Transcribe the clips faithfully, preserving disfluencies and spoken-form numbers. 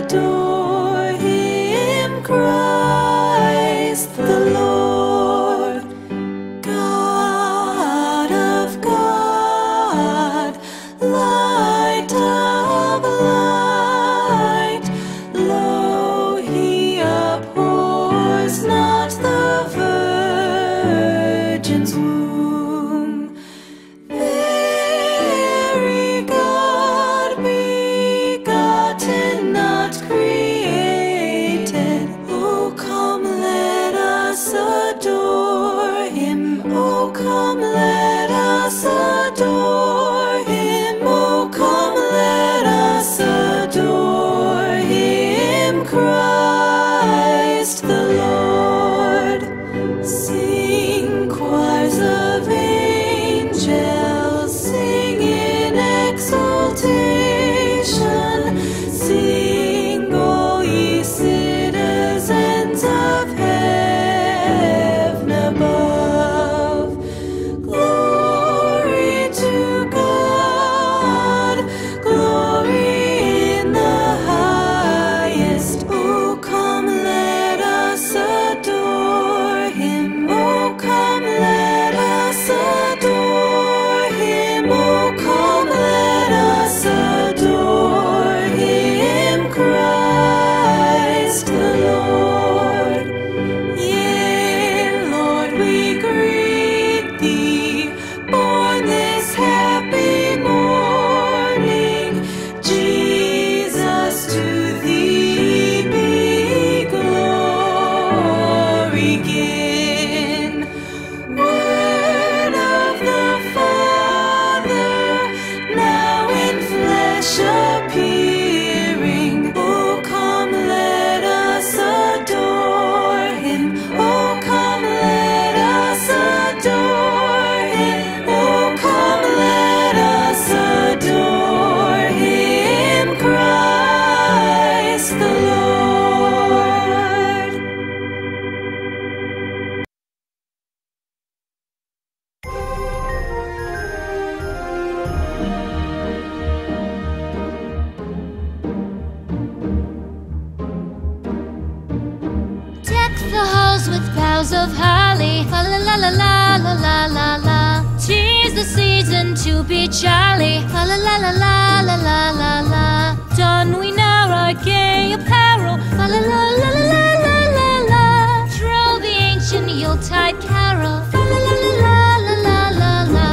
adore him, Christ the Lord, God of God, light of light. Lo, he abhors not the virgin's womb. Very God begotten, not created. Oh, come, let us adore him. Oh, come, let us adore him. Oh, come, let us adore him, Christ the Lord. Sing, choirs of angels, sing in exultation. Sing, all ye citizens of heaven above. Glory to God, glory in the highest. Oh, come, let us adore him. Oh, come, let us adore him. Oh, come, let us adore him, Christ the Lord. Yea, Lord, we greet thee, born this happy morning. Jesus, to thee be glory given. Word of the Father, now in flesh appearing. Oh, come, let us adore him. Oh, come, let us adore him. Oh, come, let us adore him, Christ the Lord. Deck the halls with boughs of holly, fa la la la la la la la la. 'Tis the season to be jolly, fa la la la la la la la la. Don we now our gay apparel, fa la la la la la la la la. Troll the ancient Yuletide carol, fa la la la la la la la la.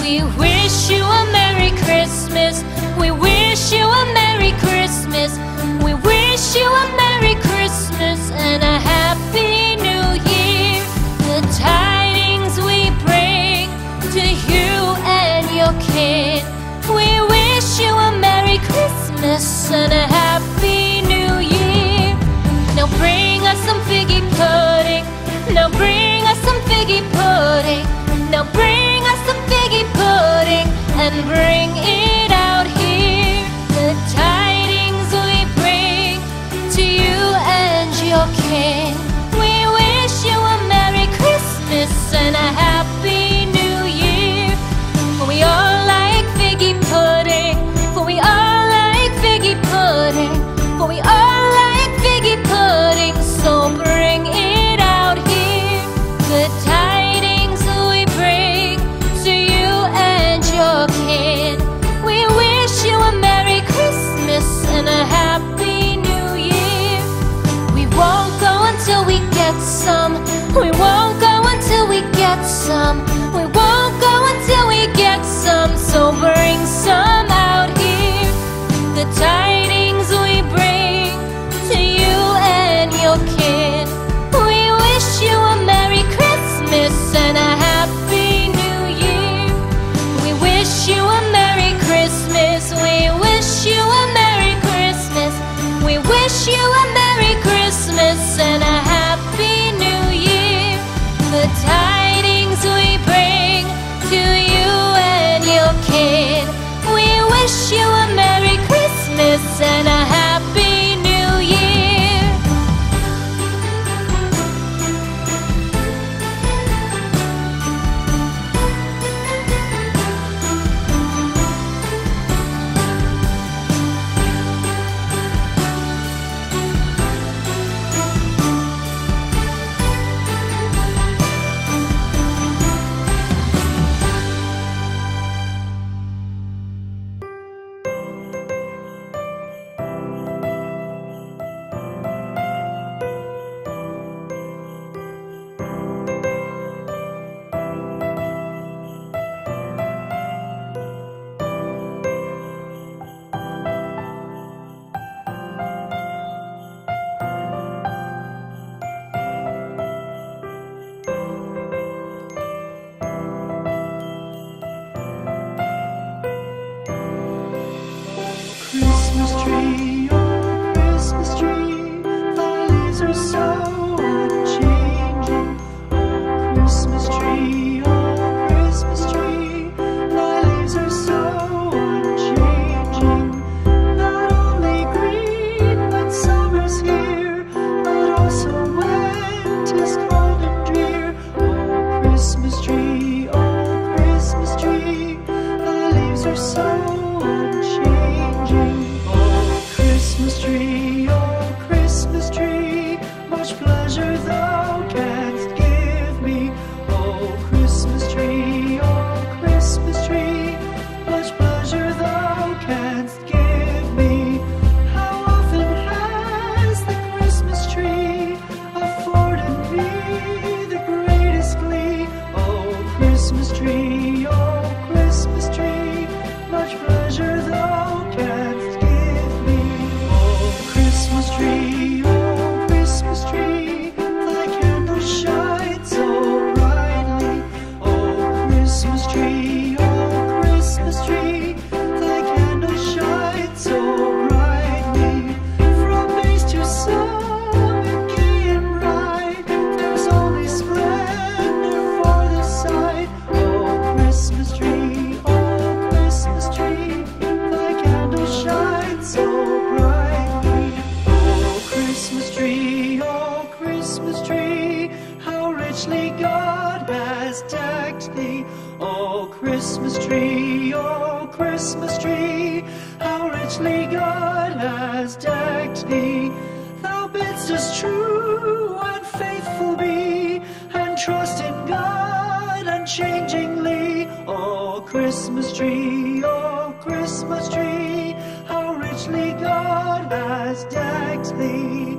We wish you a Merry Christmas. We wish you a Merry Christmas. We wish you a Merry Christmas and a Happy New Year. The tidings we bring to you and your kid. We wish you a Merry Christmas and a Happy New Year. Now bring us some figgy pudding. Now bring us some figgy pudding. Now bring us some figgy pudding and bring it out here. The tidings we bring to you and your kin. We wish you a Merry Christmas and a Happy New Year. For we all like figgy pudding. For we all like figgy pudding. For we all like figgy pudding. So bring it out here. The tidings we bring to you and your kid. We wish you a Merry Christmas and a Happy New Year. We won't go until we get some. We won't go until we get some. We won't go until we get some. So bring some out here. The tidings we bring to you and your kid. We wish you a Merry Christmas and a Happy New Year. We wish you a Merry Christmas. We wish you a Merry Christmas. We wish you a Merry Christmas and a Happy New Year. The tidings we bring to you and your kid. We wish you a Merry Christmas and a Happy New Year. Christmas tree, oh Christmas tree, thy leaves are so unchanging. Oh Christmas tree, oh Christmas tree, thy leaves are so unchanging. Not only green when summer's here, but also when 'tis cold and drear. Oh Christmas tree, oh Christmas tree, thy leaves are so unchanging. Christmas tree, oh Christmas tree, much pleasure thou canst give me. Oh Christmas tree, oh Christmas tree, much pleasure thou canst give me. How often has the Christmas tree afforded me the greatest glee? Oh Christmas tree, oh Christmas tree, much pleasure thou canst give me. Christmas tree, oh Christmas tree, thy candles shine so brightly. Oh Christmas tree, oh Christmas tree, thy candles shine so brightly. From base to summit, gay and bright, there's only splendor for the sight. Oh Christmas tree, oh Christmas tree, thy candles shine so brightly. Christmas tree, oh Christmas tree, how richly God has decked thee. Oh Christmas tree, oh Christmas tree, how richly God has decked thee. Thou bidst us true and faithful be, and trust in God unchangingly. Oh Christmas tree, oh Christmas tree, how richly God has decked thee.